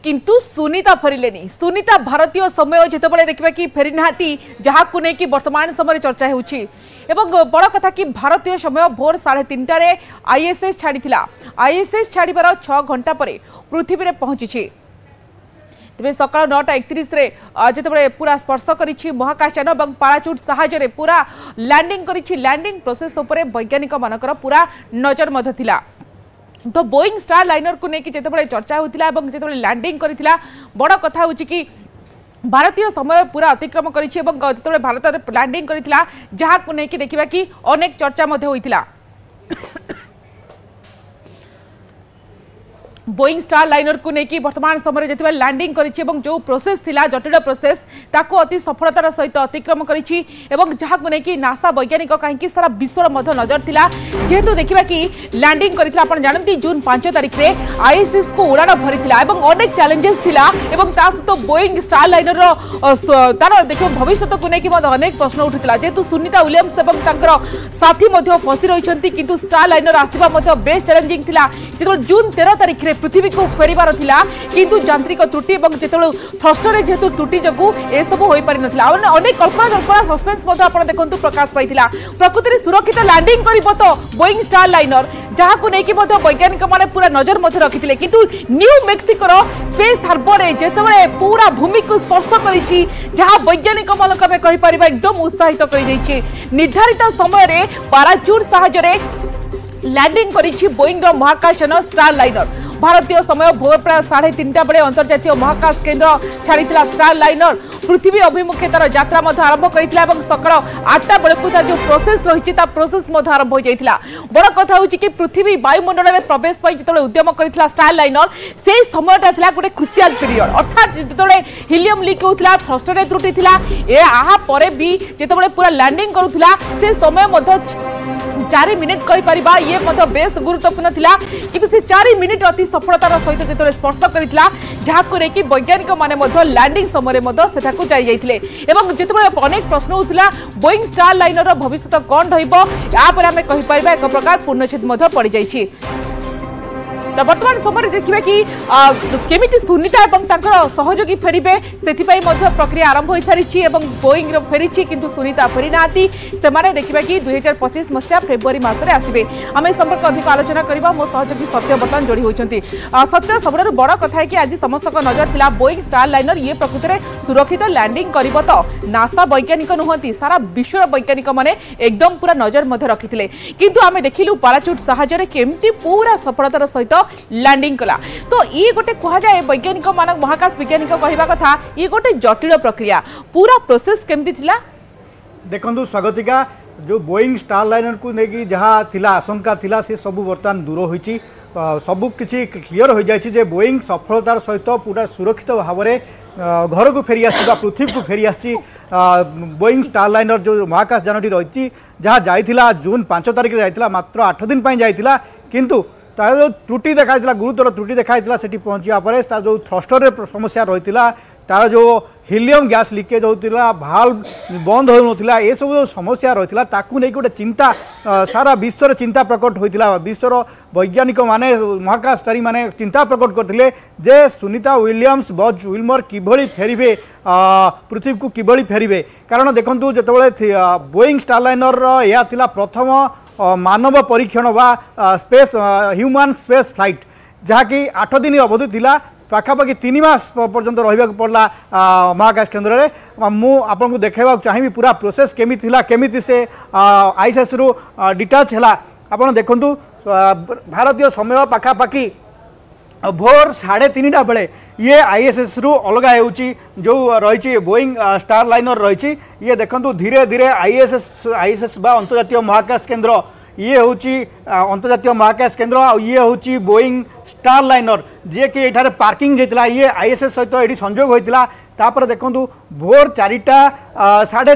किंतु सुनीता फेरिले सुनीता भारतीय समय जितेबाला देखा कि फेरी ना जहाँ को लेकिन वर्तमान समय चर्चा होची बड़ कथा कि भारतीय समय भोर 3:30 आईएसएस छाड़ी आईएसएस छाड़ार 6 घंटा पर पृथ्वी में पहुंची तेज सका 9:31 जिते पूरा स्पर्श करी महाकाशयान और पाराचूट साहाय्य पूरा लैंडिंग करी लैंडिंग प्रोसेस उपर वैज्ञानिक मानकर पूरा नजर मध्य थिला। तो बोइंग स्टार लाइनर को लेकिन जिते चर्चा होता जिते लैंडिंग करथिला बड़ कथा होची कि भारतीय समय पूरा अतिक्रम करिछि भारत में लैंडिंग करथिला जहाँ को लेकिन देखा कि अनेक चर्चा मध्य होइथिला। बोइंग स्टार लाइनर को लेकिन वर्तमान समय जिते लैंडिंग करिछि जो प्रोसेस थिला जटिल प्रोसेस ताको अति सफलतार सहित अतिक्रम करिछि जहाँ को लेकिन नासा वैज्ञानिक कहीं सारा विश्वर मध्य नजर थिला जेहेतु देखा कि लैंडिंग करथिला आपण जानती जून 5 तारिख में आईएसएस को उड़ान भरीथिला अनेक चैलेंजेस थिला ता सहित बोइंग स्टार लाइनर तार देखिए भविष्य को लेकिन अनेक प्रश्न उठुला जेहेतु सुनीता विलियम्स और साथी फसी रही किंतु स्टार लाइनर आसवा बेस चैलेंजिंग थिला जून 13 तारिख में पृथ्वी को फेरिबार थिला किंतु यांत्रिक त्रुटि और थ्रस्टर जेहेतु त्रुटि जो यह सब हो पारि नथिला अनेक कल्पना सस्पेंस आपण देखंतु प्रकाश पाइथिला प्रकृति सुरक्षित लैंडिंग करिबो तो बोइंग स्टार लाइनर जहाँ को लेकिन वैज्ञानिक माने पूरा नजर मध्य रखिथिले किंतु न्यू मेक्सिकोर स्पेस हार्बर जेतेबेले पूरा भूमि को स्पर्श करिछि जहाँ वैज्ञानिक मानक में कहि परिबा एकदम उत्साहित करि दैछि निर्धारित समय रे पाराचूट साहाय्य लैंडिंग करिछि बोइंग महाकाशयान स्टार लाइनर भारतीय समय भोर प्राय 3:30 बेले अंतर्जातीय महाकाश केन्द्र छाड़ी स्टार लाइनर पृथ्वी अभिमुखे तार यात्रा आरंभ करथिला सकाळ 8टा बेलू तार जो प्रोसेस रही प्रोसेस आरंभ हो जाइथिला। बड़ कथा होची कि पृथ्वी वायुमंडल में प्रवेश पाई जिते उद्यम करथिला स्टार लाइनर से समयटा थिला गोटे क्रुशियल पीरियड अर्थात जिते हिलियम लीक होता थ्रस्टर त्रुटि थिला आहा परे भी जिते पूरा लैंडिंग करुथिला से समय 4 मिनिट कहि परिबा ये बेस गुरुत्वपूर्ण थिला किंतु से 4 मिनिट अति सफलतार सहित जिते स्पर्श करथिला जहाँ को लेकिन वैज्ञानिक माने लैंडिंग समय सेठाकु जाई जाइथिले एवं जिते अनेक प्रश्न होता बोइंग स्टार लाइनर भविष्य कौन रहिबो या पर आमे कहि परिबा एक प्रकार पूर्णछेद पड़ जाइछि। तो वर्तमान समय देखिए कि केमिति सुनीता और सहयोगी फेरिबे से प्रक्रिया आरंभ हो सारी बोइंग फेरी किंतु सुनीता फेरी ना से देखिए कि 2025 मसीहा फेब्रुआरी मसरे आसवे आम संपर्क अधिक आलोचना करवा मो सहयोगी सत्य बर्तमान जोड़ी होती सत्य सब बड़ कथा है कि आज समस्त नजर थिला बोइंग स्टार लाइनर ये प्रकृति में सुरक्षित लैंडिंग कर तो नासा वैज्ञानिक नुहति सारा विश्व वैज्ञानिक मैंने एकदम पूरा नजर मध्य रखिते किंतु आम देखिलु पाराचूट साहाय्य केमती पूरा सफलतार सहित लैंडिंग कला तो ये गोटे कह जाए वैज्ञानिक मान महाकाश वैज्ञानिक कहवा कथा ये गोटे जटिल प्रक्रिया पूरा प्रोसेस केमती थिला देखंतु स्वागतिका जो बोइंग स्टार लाइनर को लेकिन जहाँ थिला आशंका थिला से सब बर्तमान दूर होइछि सबु किछि क्लियर हो जाइछि जे बोइंग सफलतार सहित पूरा सुरक्षित भाव में घर को फेरी आसी पृथ्वी को फेरी आसी बोइंग स्टार लाइनर जो महाकाश यानटी रही जहाँ जाइथिला जून 5 तारिख जाइथिला मात्र 8 दिन पई जाइथिला किंतु तार जो त्रुटि देखा गुरुतर त्रुटि देखा से पहुँचा पर जो थ्रस्टर समस्या रही तार जो हिलियम गैस लिकेज होता भाल्व बंद होता ये सब जो समस्या रही ताकू नहीं गोटे चिंता सारा विश्वर चिंता प्रकट होता विश्वर वैज्ञानिक माने महाकाशचारी माने चिंता प्रकट करते जे सुनीता विलियम्स बज विल्मर किभली फेरिबे पृथ्वी को किभली फेरिबे कारण देखंतु जेतेबेले बोइंग स्टार लाइनर या थिला प्रथम मानव परीक्षण वा स्पेस ह्यूमन स्पेस फ्लाइट जहाँकि 8 दिन अवधि थिला पाखापाखि 3 मास पर्यंत रहा पड़ा महाकाश केन्द्र में मु आपको देखा चाहिए पूरा प्रोसेस केमी थिला केमी से आईएसएस रु डिटाच है आप देखु भारतीय समय पाखापाखि भोर 3:30 बेले ये आईएसएस रु अलग होची जो रही बोइंग स्टार लाइनर रही ये देखंतु धीरे धीरे आईएसएस बा अंतर्जातीय महाकाश केन्द्र ये होची अंतर्जातीय महाकाश केन्द्र आ ये होची बोइंग स्टार लाइनर जे कि एठारे पार्किंग होता ये आईएसएस सहित ये संजोग होता तापर देखंतु भोर 4टा साढ़े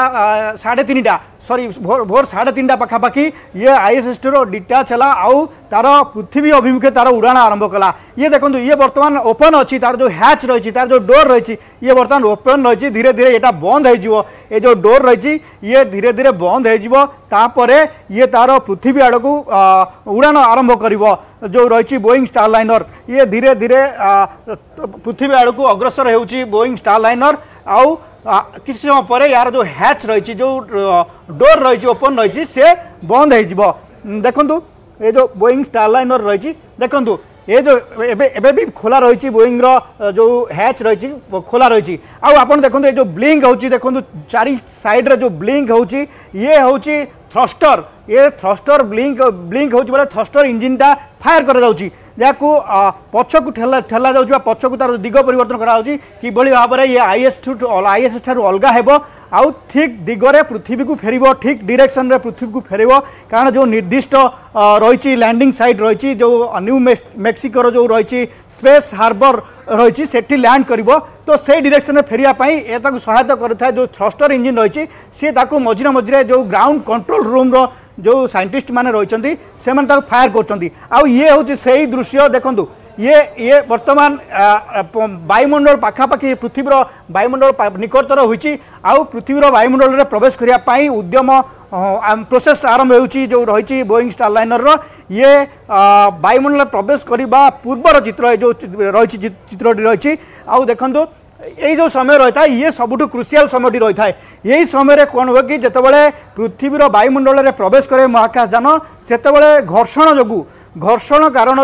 3:30 सॉरी भोर 3:30 पाखापाखि ये ISS डिटाच है आउ तार पृथ्वी अभिमुखे तार उड़ाण आरंभ कला। ये देखो ये बर्तमान ओपन अच्छी तार जो हैच रही तार जो डोर रही ये बर्तमान ओपन रही धीरे धीरे यहाँ बंद हो जो डोर रही ये धीरे धीरे बंद होपर ये तार पृथ्वी आड़ को उड़ाण आरंभ कर जो रही बोइंग स्टार लाइनर ये धीरे धीरे पृथ्वी आड़ को अग्रसर हो बोइंग स्टार लाइनर आउ किसी समय पर यार जो हैच रही जो डोर रही ओपन रही से बंद हो देखु ये जो बोइंग स्टार लाइनर रही देखु ये जो एबे भी खोला रही बोइंग जो हैच रही खोला रही आप देखो ये जो ब्लिंक होची देखो चारि साइड रे जो ब्लिंक होची ये होची थ्रस्टर ये थ्रस्टर ब्लिंक होची बोले थ्रस्टर इंजिन टा फायर कर जाउची जाकू पछकू ठेला जाउची पछकू तार दिग परिवर्तन करा कि भाव में ये ISS ठारू अलगा हेबो आउ ठीक दिगरे पृथ्वी को फेर ठीक डायरेक्शन रे पृथ्वी को फेर कारण जो निर्दिष्ट रही लैंडिंग साइट रही जो न्यू मेक्सिको जो रही स्पेस हार्बर रही सेठी लैंड करिवो तो से डायरेक्शन में फेरियापाई ए सहायता करता जो थ्रस्टर इंजिन रही सी मझिरे मझिरे जो ग्राउंड कंट्रोल रूम रो जो साइंटिस्ट माने रही से फायर कर ये हूँ से दृश्य देखु ये वर्तमान वायुमंडल पाखापाखि पृथ्वीर वायुमंडल निकटतर होती आउ पृथ्वीर वायुमंडल में प्रवेश करने उद्यम प्रोसेस आरंभ होती जो रही बोइंग स्टार लाइनर ये वायुमंडल प्रवेश करने पूर्वर चित्र जो रही चित्रटी रही आउ देखु यही जो समय रही है ये सबुठ क्रुशियल समय रही है यही समय कौन हुए कि जितेबाला पृथ्वीर वायुमंडल में प्रवेश करे महाकाशयान से घर्षण घर्षण कारण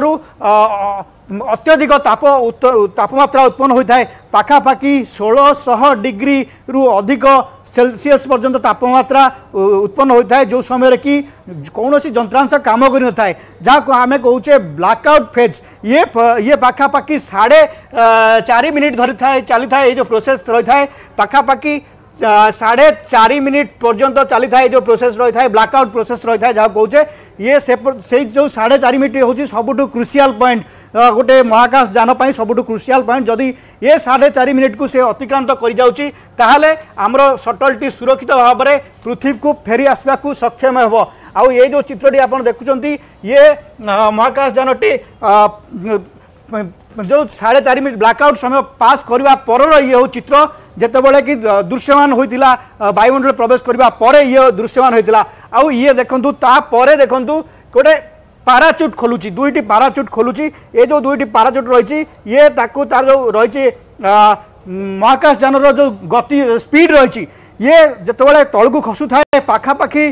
अत्यधिक तापमात्रा उत्पन्न होता है पाखापाखि 1600 डिग्री रु अधिक सेल्सियस पर्यंत तापमात्रा उत्पन्न होता है जो समय कि कौन सी जंत्रांश काम कर जहाँ आम कहे ब्लैकआउट फेज ये पाखापाखि 4.5 मिनिट धरी था चली था ये जो प्रोसेस रही है पाखापाखि 4.5 मिनिट पर्यंत चली था जो प्रोसेस रही है ब्लैकआउट प्रोसेस रही है जहाँ कहे ये से जो 4.5 मिनिट हूँ सबुठ क्रुशियल पॉइंट गोटे महाकाश यान सबुठ क्रुशियल पॉइंट जदि ये 4.5 मिनिट को से अतिक्रांत कर जाउची ताहले आमर शटलटी सुरक्षित भाव में पृथ्वी को फेरी आसवा को सक्षम हो आउ ये जो चित्रटी आप देखुं ये महाकाश यानटी जो 4.5 मिनिट ब्लैकआउट समय पास करने पर ये हूँ चित्र जितेबाला कि दृश्यमान होता वायुमंडल प्रवेश करने पर ये दृश्यमान होता आउ ये देखु तापर देखु गोटे पाराचुट खोलुची दुईटी पाराचुट खोलुची ये जो दुईटी पाराचुट रही ये ताकू तार जो रही महाकाशयान जो गति स्पीड रही ये जितेबाला तल को खसु थाए पाखापाखि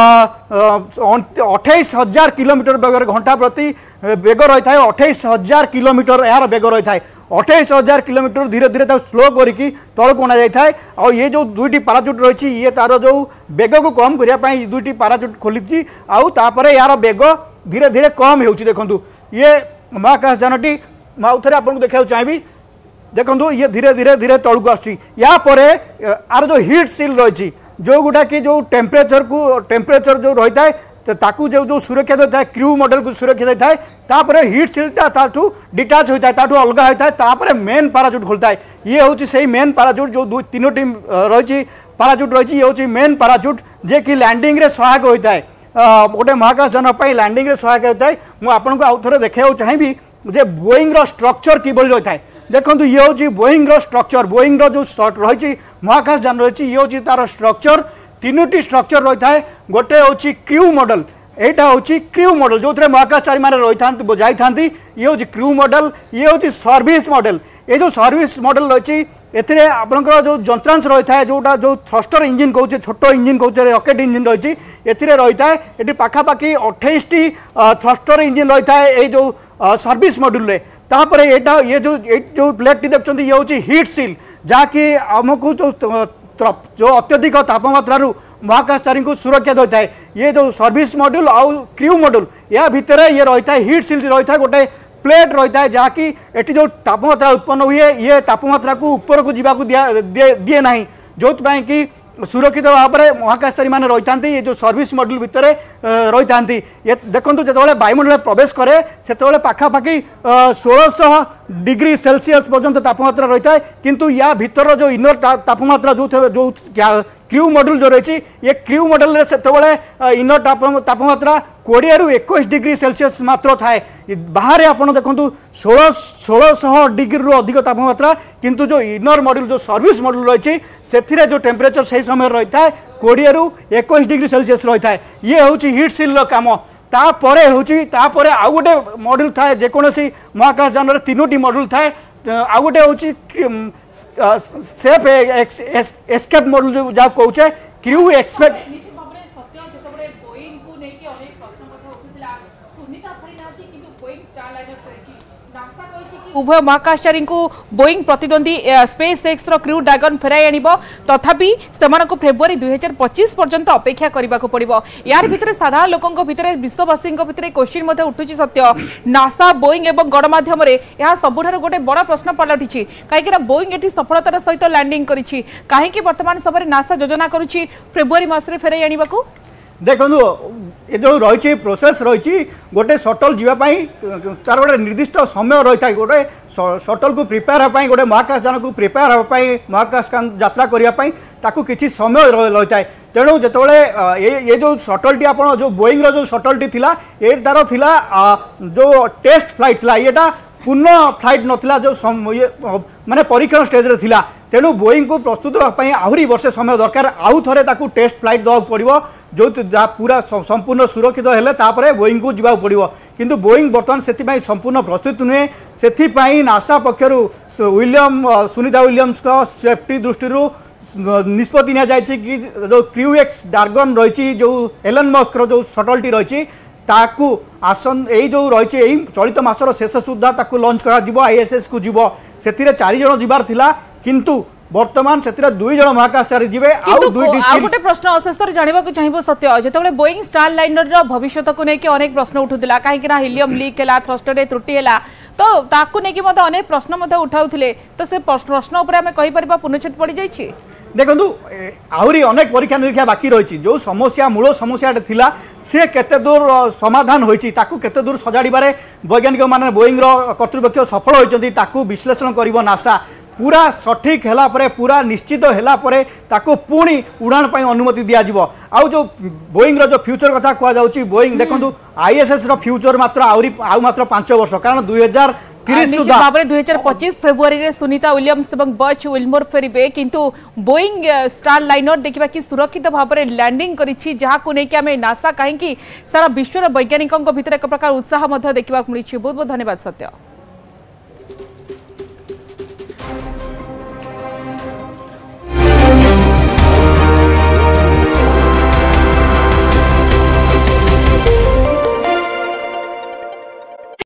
28,000 किलोमीटर बेगर घंटा प्रति बेग रही है 28,000 किलोमीटर यार बेग रही है 28,000 किलोमीटर धीरे धीरे स्लो करके तल को जाए और ये जो दुईटी पाराचुट रही ये तार जो बेग को कम करने दुईटी पाराचुट खोली आउे यार बेग धीरे धीरे कम हो देखु ये महाकाशयानटी आउ थे आपको देखा चाहिए देखो ये धीरे धीरे धीरे तल को आपर आर जो हिट सील रही जो गुटा कि जो टेम्परेचर जो रही है ताकू जो सुरक्षा देता है क्रू मॉडल को सुरक्षा देता है तापर हिट सीलटा ताठू डिटाच होता है ताठू अलग होता है तापर मेन पाराचुट खोलता है ये हूँ से मेन पाराचुट जो तीनोटी रही पाराचुट रही ये हूँ मेन पाराचुट जे कि लैंडिंग रे सहायक होता है गोटे महाकाशयान लैंडिंग रे सहायक होता है मुझे आपको आउ थे देखा चाहिए जे बोइंग स्ट्रक्चर किभली रही है देखो ये हूँ बोइंग स्ट्रक्चर बोइंग जो रही महाकाशयान रही ये हूँ तार स्ट्रक्चर तीनोटी स्ट्रक्चर रही है गोटे हूँ क्रू मॉडल यहाँ हूँ क्रू मॉडल जो थे महाकाशचारी मैंने रही जाती ये हूँ क्रू मॉडल ये हूँ सर्विस मॉडल ये जो सर्विस मॉडल रही एथिरे आपनकर जो जंत्रांश रही है जोटा जो थ्रस्टर इंजिन कहे छोट इंजिन कहे रॉकेट इंजिन रही एथिरे रही है ये पाखापाखि 28टी थ्रस्टर इंजिन रही है ये जो सर्विस मॉड्यूल रे तापर एटा ये जो प्लेट देखते ये हूँ हिट सील जहाँकि आमको जो अत्यधिक तापमात्रा महाकाशचारी को सुरक्षा देता है ये जो सर्विस मॉड्यूल आउ क्रू मॉड्यूल या भितर ये रही है हिट सील रही है गोटे प्लेट रही है जहाँकि एटी जो तापमात्रा उत्पन्न हुए ये तापमात्रा को ऊपर को जीवा दिए ना जो कि सुरक्षित भाव में महाकाशचारी मैंने रही था ये जो सर्विस मॉड्यूल भितर रही था देखो जो वायुमंडल प्रवेश करे से पाखापाखि 1600 डिग्री सेल्सियस पर्यंत तापमात्रा रही है किंतु या भीतर जो इनर तापमात्रा जो क्रू मॉड्यूल जो रही ये क्रू मॉड्यूल से इनर तापमात्रा 20 रु 21 डिग्री सेल्सियस मात्र थाए बाहर आप देखो 1600 डिग्री रु अधिक तापमात्रा किंतु जो इनर मॉड्यूल जो सर्विस मॉड्यूल रही से जो टेम्परेचर से समय रही है 20 रु 21 डिग्री सेल्सियस रही है ये हूँ हिट सिल काम तापर आउ गोटे मॉड्यूल थाए जेकोसी महाकाशयान तीनोटी मॉड्यूल थाए आउ गोटे हूँ सेफ एस्केप मॉड्यूल जहाँ कहे क्रू एक्सपेक्ट उभय महाकाशचारी बोईंग प्रतिद्वंदी स्पेस एक्स क्रू ड्रैगन फेराई आनिब तथापि से फेब्रुआरी 2025 पर्यंत अपेक्षा करने को पड़ो यार भितर साधारण लोकों भितर विश्ववासी भितर क्वेश्चन उठुची सत्य नासा बोईंग और गणमाध्यम यह सबुठ गोटे बड़ प्रश्न पलटि कहीं बोईंग ये सफलतार सहित लैंडिंग करी कहीं वर्तमान समय नासा योजना करुच्ची फेब्रुआरी मासरे फेराई आने को देखो ये जो रही प्रोसेस रही गोटे सटल जीवाई तार गोटे निर्दिष्ट समय रही है गोटे सटल को प्रिपेयर होगापी गोटे महाकाशयान को प्रिपेयर होगापी महाकाश यात्रा करने ताकू किसी समय रही है तेणु जो ये जो सटलटी आप जो बोईंग जो सटलटी थिला ये तार थिला जो टेस्ट फ्लाइट थिला येटा पूर्ण फ्लाइट नथिला जो माने परीक्षण स्टेज रे थिला तेणु बोईंग को प्रस्तुत होगापी आहरी वर्षे समय दरकार आउ थे टेस्ट फ्लाइट देवाक पड़ो जो पूरा संपूर्ण सुरक्षित हेले तापरे बोईंग को जीवा पड़ो किंतु बोईंग बर्तमान से संपूर्ण प्रस्तुत नुहे से नासा पक्षर विलियम सुनीता विलियम्स का सेफ्टी दृष्टि निष्पत्ति नि जो क्रू एक्स ड्रैगन रही जो एलन मस्क जो सटलटी रही ताकू आसन यही जो रही चलित मासर शेष सुधा ताकू लॉन्च करा ISS को जीव से 4 जन जीवार थिला किंतु वर्तमान से 2 जन महाकाशचारी जीवे गोटे प्रश्न अशेष जानवा चाहिए सत्य जो बोईंग स्टारलाइनर भविष्य को लेकिन अनेक प्रश्न उठूला कहीं हिलियम लीक है थ्रस्टर त्रुटि है तो ताकू लेकिन अनेक प्रश्न उठाऊले तो से प्रश्न उपर आम कहीपर पूर्णछेद पड़ जाइए देखु आहरी अनेक परीक्षा निरीक्षा बाकी रही जो समस्या मूल समस्या थिला से केते दूर समाधान होईची ताकू केते दूर सजाड़बारे वैज्ञानिक माने बोईंग कर्तृपक्ष सफल होईचंती ताकू विश्लेषण करिवो नासा पूरा सठिक हैला परे पूरा निश्चित हैला परे ताकू पुणी उड़ान पाई अनुमति दिया जिवो आउ जो बोईंग रो जो फ्यूचर कथा कहा जाउची बोईंग देखंतु ISS रो फ्यूचर मात्र आउ मात्र 5 वर्ष कारण 2025 फेब्रुआरी सुनीता विलियम्स और बच विल्मोर फेरबे किंतु बोईंग स्टारलाइनर देखा कि सुरक्षित भाव में लैंडिंग करिछि जहां नहीं आम नासा कहीं सारा विश्वर वैज्ञानिकों भितर एक प्रकार उत्साह देखा मिली। बहुत बहुत धन्यवाद सत्य।